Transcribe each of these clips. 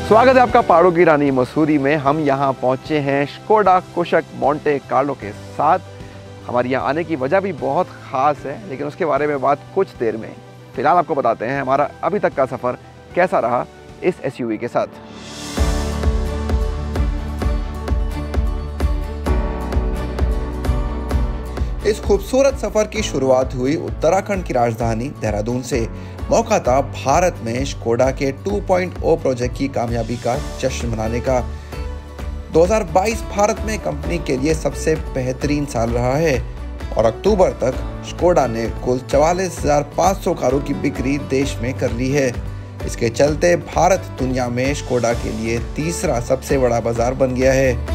स्वागत है आपका पहाड़ों की रानी मसूरी में। हम यहाँ पहुँचे हैं स्कोडा कुशक मोंटे कार्लो के साथ। हमारे यहाँ आने की वजह भी बहुत ख़ास है, लेकिन उसके बारे में बात कुछ देर में। फ़िलहाल आपको बताते हैं हमारा अभी तक का सफ़र कैसा रहा इस एसयूवी के साथ। इस खूबसूरत सफ़र की शुरुआत हुई उत्तराखंड की राजधानी देहरादून से। मौका था भारत में स्कोडा के 2.0 प्रोजेक्ट की कामयाबी का जश्न मनाने का। 2022 भारत में कंपनी के लिए सबसे बेहतरीन साल रहा है और अक्टूबर तक स्कोडा ने कुल 44,500 कारों की बिक्री देश में कर ली है। इसके चलते भारत दुनिया में स्कोडा के लिए तीसरा सबसे बड़ा बाजार बन गया है।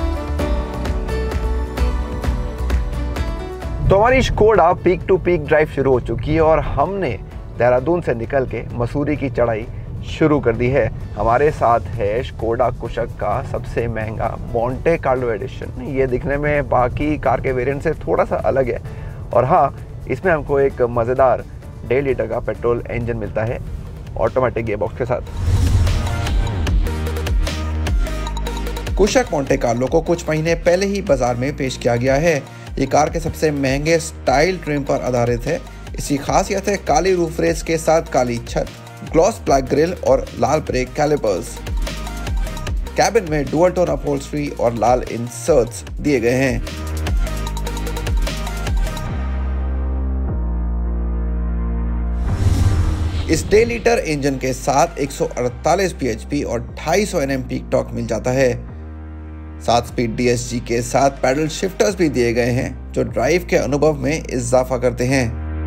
तो हमारी Skoda peak to peak drive शुरू हो चुकी है और हमने देहरादून से निकल के मसूरी की चढ़ाई शुरू कर दी है। हमारे साथ है स्कोडा कुशक का सबसे महंगा मोंटे कार्लो एडिशन। ये दिखने में बाकी कार के वेरिएंट से थोड़ा सा अलग है और हाँ, इसमें हमको एक मज़ेदार 1.5 लीटर का पेट्रोल इंजन मिलता है ऑटोमेटिक गियरबॉक्स के साथ। कुशक मोंटे कार्लो को कुछ महीने पहले ही बाजार में पेश किया गया है। ये कार के सबसे महंगे स्टाइल ट्रिम पर आधारित है। इसकी खासियत है काली रूफ रेस के साथ काली छत, ग्लॉस ब्लैक ग्रिल और लाल ब्रेक कैलिपर्स। कैबिन में डुअल टोन अपहोल्स्ट्री और लाल इंसर्ट्स दिए गए हैं। इस 1.5 लीटर इंजन के साथ 148 bhp और 250 Nm पीक टॉर्क मिल जाता है। 7 स्पीड DSG के साथ पैडल शिफ्टर्स भी दिए गए हैं जो ड्राइव के अनुभव में इजाफा करते हैं।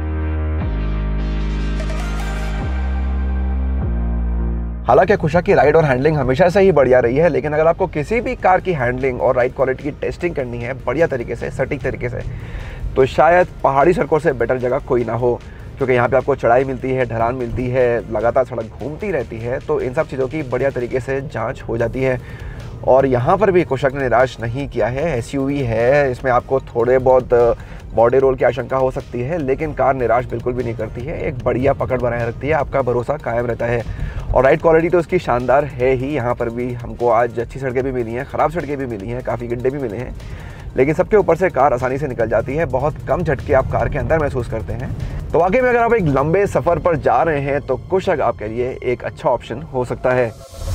हालांकि कुशक की राइड और हैंडलिंग हमेशा से ही बढ़िया रही है, लेकिन अगर आपको किसी भी कार की हैंडलिंग और राइड क्वालिटी की टेस्टिंग करनी है बढ़िया तरीके से, सटीक तरीके से, तो शायद पहाड़ी सड़कों से बेटर जगह कोई ना हो, क्योंकि यहाँ पे आपको चढ़ाई मिलती है, ढलान मिलती है, लगातार सड़क घूमती रहती है, तो इन सब चीज़ों की बढ़िया तरीके से जाँच हो जाती है। और यहाँ पर भी कुशक ने निराश नहीं किया है। एसयूवी है, इसमें आपको थोड़े बहुत बॉडी रोल की आशंका हो सकती है, लेकिन कार निराश बिल्कुल भी नहीं करती है। एक बढ़िया पकड़ बनाए रखती है, आपका भरोसा कायम रहता है। और राइड क्वालिटी तो उसकी शानदार है ही। यहाँ पर भी हमको आज अच्छी सड़कें भी मिली हैं, ख़राब सड़कें भी मिली हैं, काफ़ी गड्ढे भी मिले हैं, लेकिन सबके ऊपर से कार आसानी से निकल जाती है। बहुत कम झटके आप कार के अंदर महसूस करते हैं। तो वाकई में अगर आप एक लंबे सफ़र पर जा रहे हैं तो कुशक आपके लिए एक अच्छा ऑप्शन हो सकता है।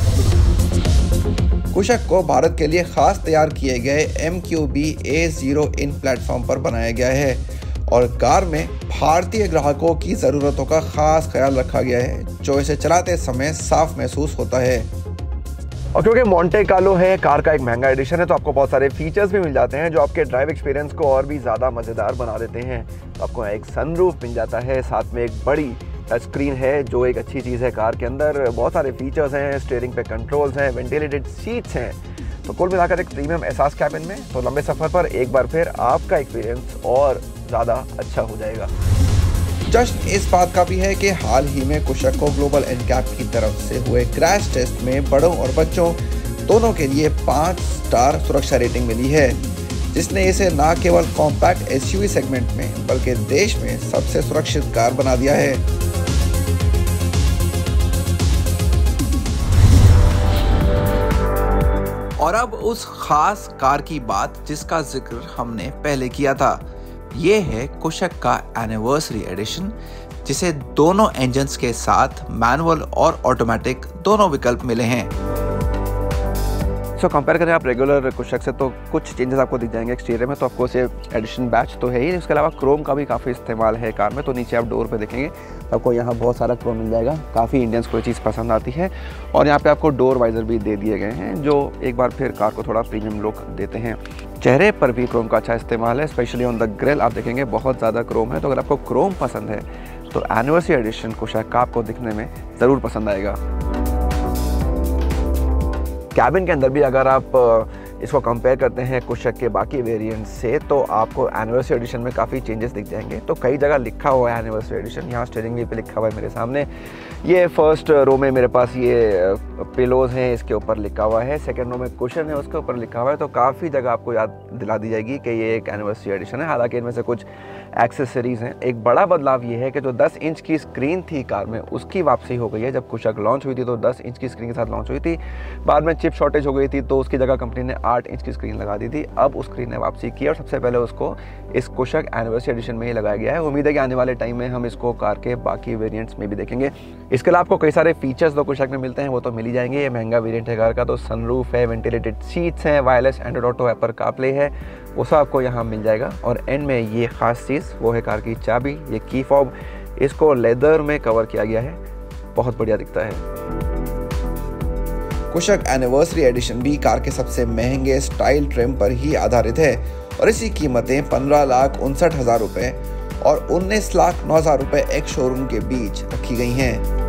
कुशक को भारत के लिए खास तैयार किए गए MQB A0 इन प्लेटफॉर्म पर बनाया गया है और कार में भारतीय ग्राहकों की ज़रूरतों का खास ख्याल रखा गया है, जो इसे चलाते समय साफ महसूस होता है। और क्योंकि मोंटे कार्लो है, कार का एक महंगा एडिशन है, तो आपको बहुत सारे फीचर्स भी मिल जाते हैं जो आपके ड्राइव एक्सपीरियंस को और भी ज़्यादा मज़ेदार बना देते हैं। तो आपको एक सनरूफ मिल जाता है, साथ में एक बड़ी टच स्क्रीन है जो एक अच्छी चीज़ है। कार के अंदर बहुत सारे फीचर्स हैं, स्टीयरिंग पे कंट्रोल्स हैं, वेंटिलेटेड सीट्स हैं, तो कुल मिलाकर एक प्रीमियम एहसास कैबिन में। तो लंबे सफ़र पर एक बार फिर आपका एक्सपीरियंस और ज़्यादा अच्छा हो जाएगा। जश्न इस बात का भी है कि हाल ही में कुशक को ग्लोबल एनकैप की तरफ से हुए क्रैश टेस्ट में बड़ों और बच्चों दोनों के लिए 5 स्टार सुरक्षा रेटिंग मिली है, जिसने इसे न केवल कॉम्पैक्ट एसयूवी सेगमेंट में बल्कि देश में सबसे सुरक्षित कार बना दिया है। और अब उस खास कार की बात जिसका जिक्र हमने पहले किया था, ये है कुशक का एनिवर्सरी एडिशन, जिसे दोनों इंजन्स के साथ मैनुअल और ऑटोमेटिक दोनों विकल्प मिले हैं। कंपेयर करें आप रेगुलर कुशक से तो कुछ चेंजेस आपको दिख जाएंगे एक्सटीरियर में। तो आपको से एडिशन बैच तो है ही, इसके अलावा क्रोम का भी काफ़ी इस्तेमाल है कार में। तो नीचे आप डोर पे देखेंगे तो आपको यहाँ बहुत सारा क्रोम मिल जाएगा। काफ़ी इंडियंस को ये चीज़ पसंद आती है। और यहाँ पे आपको डोर वाइजर भी दे दिए गए हैं जो एक बार फिर कार को थोड़ा प्रीमियम लुक देते हैं। चेहरे पर भी क्रोम का अच्छा इस्तेमाल है, स्पेशली ऑन द ग्रिल आप देखेंगे बहुत ज़्यादा क्रोम है। तो अगर आपको क्रोम पसंद है तो एनिवर्सरी एडिशन कुशक का आपको दिखने में ज़रूर पसंद आएगा। कैबिन के अंदर भी अगर आप इसको कंपेयर करते हैं कुशक के बाकी वेरिएंट से, तो आपको एनिवर्सरी एडिशन में काफ़ी चेंजेस दिख जाएंगे। तो कई जगह लिखा हुआ है एनिवर्सरी एडिशन, यहाँ स्टीयरिंग व्हील पे लिखा हुआ है मेरे सामने। ये फर्स्ट रो में मेरे पास ये पिलोज हैं इसके ऊपर लिखा हुआ है, सेकंड रो में कुशन है उसके ऊपर लिखा हुआ है। तो काफ़ी जगह आपको याद दिला दी जाएगी कि ये एक एनिवर्सरी एडिशन है। हालांकि इनमें से कुछ एक्सेसरीज़ हैं। एक बड़ा बदलाव ये है कि जो 10 इंच की स्क्रीन थी कार में उसकी वापसी हो गई है। जब कुशक लॉन्च हुई थी तो 10 इंच की स्क्रीन के साथ लॉन्च हुई थी, बाद में चिप शॉर्टेज हो गई थी तो उसकी जगह कंपनी ने 8 इंच की स्क्रीन लगा दी थी। अब उस स्क्रीन ने वापसी की और सबसे पहले उसको इस कुशक एनिवर्सरी एडिशन में ही लगाया गया है। उम्मीद है कि आने वाले टाइम में हम इसको कार के बाकी वेरिएंट्स में भी देखेंगे। इसके अलावा आपको कई सारे फीचर्स जो कुशक में मिलते हैं वो तो मिल ही जाएंगे। ये महंगा वेरिएंट है कार का, तो सनरूफ है, वेंटिलेटेड सीट्स हैं, wireless Android Auto, Apple CarPlay है, वो सब आपको यहाँ मिल जाएगा। और एंड में ये ख़ास चीज़ वो है कार की चाबी, ये की फॉब, इसको लेदर में कवर किया गया है, बहुत बढ़िया दिखता है। कुशक एनिवर्सरी एडिशन भी कार के सबसे महंगे स्टाइल ट्रिम पर ही आधारित है और इसकी कीमतें 15,59,000 रुपये और 19,09,000 रुपये एक शोरूम के बीच रखी गई हैं।